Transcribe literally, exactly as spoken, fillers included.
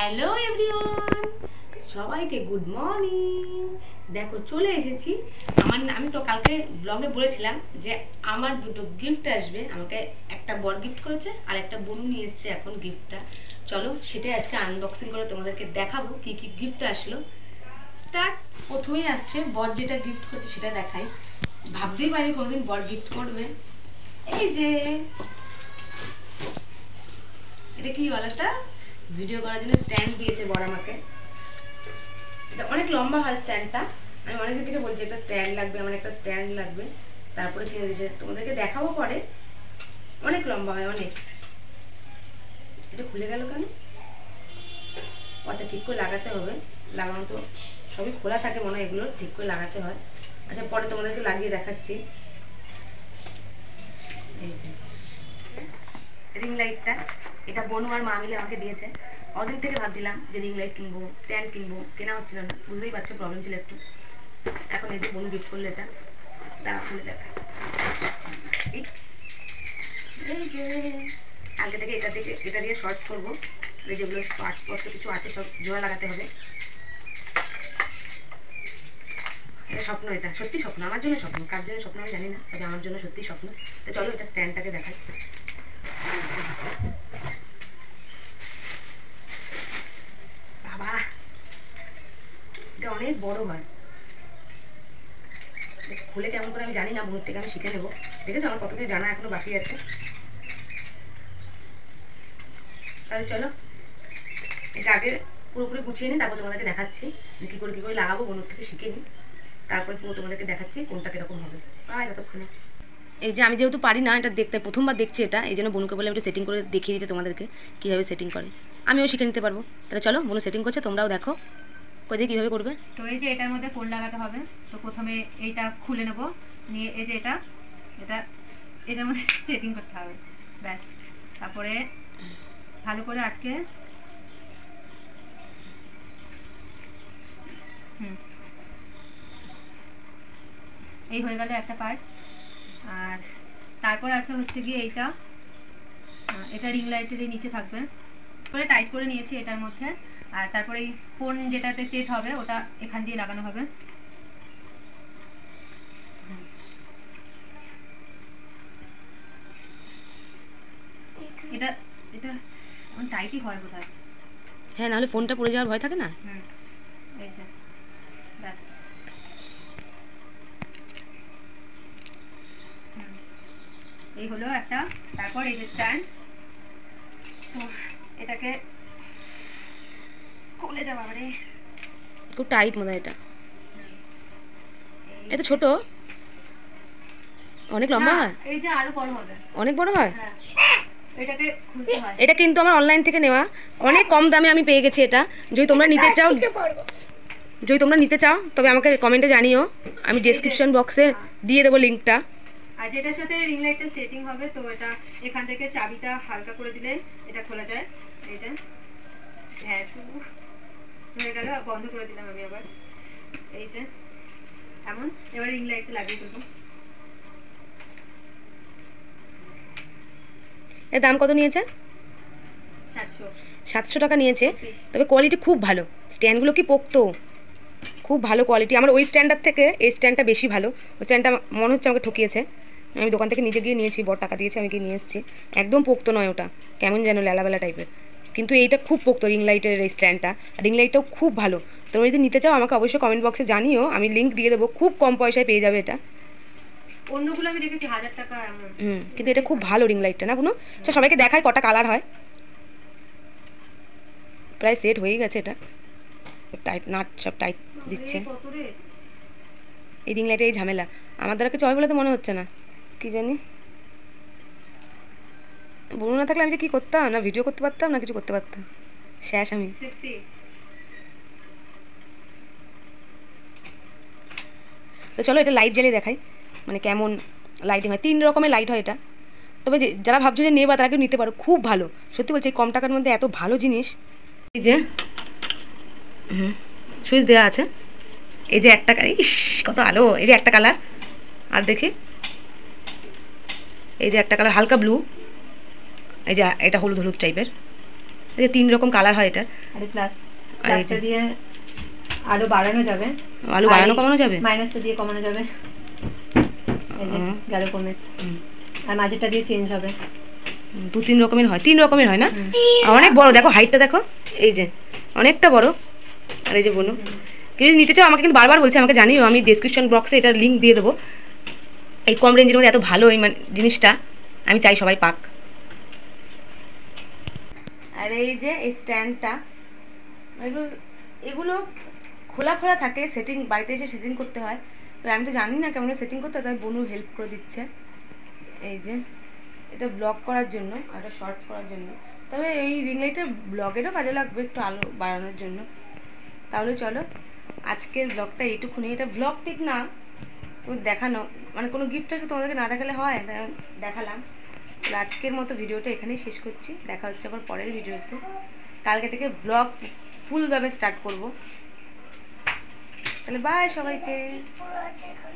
Hello everyone, সবাইকে good morning. দেখো চলে এসেছি। আমার আমি তো কালকে ব্লগে বলেছিলাম যে আমার দুটো গিফট আসবে। আমাকে একটা বর গিফট করেছে আর একটা বোন নিয়ে এসেছে এখন গিফটটা। চলো সেটাই আজকে আনবক্সিং করে তোমাদেরকে দেখাবো কি কি গিফট আসলো। স্টার্ট। প্রথমেই আসছে বর যেটা গিফট করছে সেটা দেখাই। ভাবতেই পারি কোনোদিন বর গিফট করবে। এই যে এটা কি বলতো, ভিডিও করার জন্য স্ট্যান্ড দিয়েছে বড় আমাকে। এটা অনেক লম্বা হয় স্ট্যান্ডটা। আমি অনেকদিন থেকে বলছি একটা স্ট্যান্ড লাগবে, আমার একটা স্ট্যান্ড লাগবে, তারপরে কিনে দিয়েছে। তোমাদেরকে দেখাবো পরে। অনেক লম্বা হয় অনেক। এটা খুলে গেল কেন? আচ্ছা ঠিক করে লাগাতে হবে। লাগানো তো সবই খোলা থাকে মনে হয়, এগুলো ঠিক করে লাগাতে হয়। আচ্ছা পরে তোমাদেরকে লাগিয়ে দেখাচ্ছি। এই যে রিং লাইটটা, এটা বনু আর মা মিলে আমাকে দিয়েছে। অদিন থেকে ভাবছিলাম যে রিং লাইট কিনবো, স্ট্যান্ড কিনবো, কেনা হচ্ছিল না, বুঝতেই পারছো প্রবলেম ছিল একটু। এখন এই যে বনু গিফট করলো এটা, দাঁড়া খুলে দেখা। এই যে আগে থেকে এটা থেকে এটা দিয়ে শর্টস করবো। এই যেগুলো পার্টস পত্র কিছু আছে সব জোড়া লাগাতে হবে। এটা স্বপ্ন, এটা সত্যি স্বপ্ন, আমার জন্য স্বপ্ন। কার জন্য স্বপ্ন আমি জানি না, তবে আমার জন্য সত্যি স্বপ্ন। তো চলো এটা স্ট্যান্ডটাকে দেখাই। বাবা এটা অনেক বড় হয়, খুলে কেমন করে আমি জানি না, বোনের থেকে আমি শিখে নেবো। দেখেছো আমার কত কিছু জানা এখনো বাকি আছে। তাহলে চলো এটা আগে পুরোপুরি গুছিয়ে নিই, তারপর তোমাদেরকে দেখাচ্ছি যে কী করে কী করে লাগাবো। বোনের থেকে শিখে নিই, তারপরে পুরো তোমাদেরকে দেখাচ্ছি কোনটা কীরকম হবে। আয় ততক্ষণে এই যে আমি যেহেতু পারি না এটা দেখতে, প্রথমবার দেখছি এটা, এই জন্য বোনুকে বলে একটু সেটিং করে দেখিয়ে দিতে তোমাদেরকে কীভাবে সেটিং করে, আমিও শিখে নিতে পারবো। তাহলে চলো বোনু সেটিং করছে, তোমরাও দেখো কই দিয়ে কীভাবে করবে। তো এই যে এটার মধ্যে ফোন লাগাতে হবে। তো প্রথমে এইটা খুলে নেব, নিয়ে এই যে এটা এটা এটার মধ্যে সেটিং করতে হবে, ব্যাস। তারপরে ভালো করে আটকে, হুম এই হয়ে গেল একটা পার্ট। আর তারপর আছে হচ্ছে গিয়ে এইটা, এটা রিং লাইটের নিচে থাকবে। পরে টাইট করে নিয়েছি এটার মধ্যে। আর তারপরে এই ফোন যেটাতে সেট হবে ওটা এখান দিয়ে লাগানো হবে। এটা এটা অন টাইটই হয় বোধহয়। হ্যাঁ, নাহলে ফোনটা পড়ে যাওয়ার ভয় থাকে না। হুম এই যে ব্যাস। এই হলো একটা। তারপর এই যে স্ট্যান্ড, তো এটাকে খুলে যাওয়া রে, খুব টাইট মনে হয় এটা। এটা ছোট, অনেক লম্বা হয়। এই যে আরো বড় হবে, অনেক বড় হয়। হ্যাঁ এটাকে খুলতে হয়। এটা কিন্তু আমার অনলাইন থেকে নেওয়া, অনেক কম দামে আমি পেয়ে গেছি এটা। যদি তোমরা নিতে চাও, যদি তোমরা নিতে চাও তবে আমাকে কমেন্টে জানিও, আমি ডেসক্রিপশন বক্সে দিয়ে দেবো লিঙ্কটা। আর যেটার সাথে রিং লাইটটা সেটিং হবে, তো এটা এখান থেকে চাবিটা হালকা করে দিলে এটা খোলা যায়। এই যে হ্যাঁ হয়ে গেল, বন্ধ করে দিলাম আমি আবার। এই যে এমন, এবার রিং লাইটটা লাগিয়ে দেবো। এর দাম কত নিয়েছে? সাতশো সাতশো টাকা নিয়েছে। তবে কোয়ালিটি খুব ভালো, স্ট্যান্ডগুলো কি পোক্তো, খুব ভালো কোয়ালিটি। আমার ওই স্ট্যান্ডার থেকে এই স্ট্যান্ডটা বেশি ভালো। ওই স্ট্যান্ডটা মনে হচ্ছে আমাকে ঠকিয়েছে, আমি দোকান থেকে নিজে গিয়ে নিয়েছি, বড় টাকা দিয়েছে, আমি গিয়ে নিয়ে এসেছি। একদম পোক্তো নয় ওটা, কেমন যেন লেলাবেলা টাইপের। কিন্তু এইটা খুব পোক্তো, রিং লাইটের এই স্ট্যান্ডটা। রিং লাইটটাও খুব ভালো। তোমরা যদি নিতে চাও আমাকে অবশ্যই কমেন্ট বক্সে জানিও, আমি লিঙ্ক দিয়ে দেবো। খুব কম পয়সায় পেয়ে যাবে এটা। অন্যগুলো আমি দেখেছি হাজার টাকা এমন। হুম, কিন্তু এটা খুব ভালো রিং লাইটটা না বুনো? আচ্ছা সবাইকে দেখায় কটা কালার হয়। প্রায় সেট হয়ে গেছে এটা, টাইট নাট সব টাইট দিচ্ছে। এই রিং লাইটে এই ঝামেলা, আমার দ্বারা কিছু হয় বলে তো মনে হচ্ছে না, কি জানি। বলুন না থাকলে আমি যে কী করতাম, না ভিডিও করতে পারতাম না কিছু করতে পারতাম, শেষ আমি। তো চলো এটা লাইট জ্বালিয়ে দেখাই, মানে কেমন লাইটিং হয়। তিন রকমের লাইট হয় এটা। তবে যারা ভাবছো যে নেবা তারা কেউ নিতে পারো, খুব ভালো। সত্যি বলছি, কম টাকার মধ্যে এত ভালো জিনিস। এই যে হুম সুইচ দেওয়া আছে। এই যে একটা, ইস কত আলো। এই যে একটা কালার, আর দেখি এই যে একটা কালার হালকা ব্লু, এই যে এটা হলুদ হলুদ টাইপের, এই যে তিন রকম কালার হয় এটার। আর প্লাস আর এই যে- প্লাসটা দিয়ে আলো বাড়ানো যাবে, আলু বাড়ানো কমানো যাবে। মাইনাসটা দিয়ে কমানো যাবে। এই যে হুম। গেল কমে। হুম। আর মাঝেরটা দিয়ে চেঞ্জ হবে। দু তিন রকমের হয়, তিন রকমের হয় না? হুম। আর অনেক বড়, দেখো হাইটটা দেখো, এই যে অনেকটা বড়। আর এই যে বোনো, কেউ যদি নিতে চাও আমাকে কিন্তু বারবার বলছে, আমাকে জানিও, আমি ডেসক্রিপশন বক্সে এটার লিঙ্ক দিয়ে দেবো। এই কম রেঞ্জের মধ্যে এত ভালো এই মানে জিনিসটা আমি চাই সবাই পাক। আর এই যে এই স্ট্যান্ডটা, এগুলো এগুলো খোলা খোলা থাকে, সেটিং বাড়িতে এসে সেটিং করতে হয়। এবার আমি তো জানি না কেমন সেটিং করতে হয়, তাই বোনু হেল্প করে দিচ্ছে। এই যে এটা ব্লগ করার জন্য আর এটা শর্টস করার জন্য, তবে এই রিং লাইটটা ব্লগেরও কাজে লাগবে, একটু আলো বাড়ানোর জন্য। তাহলে চলো আজকের ব্লগটা এইটুকুনি। এটা ব্লগ ঠিক না, তো দেখানো মানে কোনো গিফট আছে তোমাদেরকে না দেখালে হয়, তাই আমি দেখালাম। তাহলে আজকের মতো ভিডিওটা এখানেই শেষ করছি, দেখা হচ্ছে আবার পরের ভিডিওতে। কালকে থেকে ব্লগ ফুলভাবে স্টার্ট করব। তাহলে বাই সবাইকে।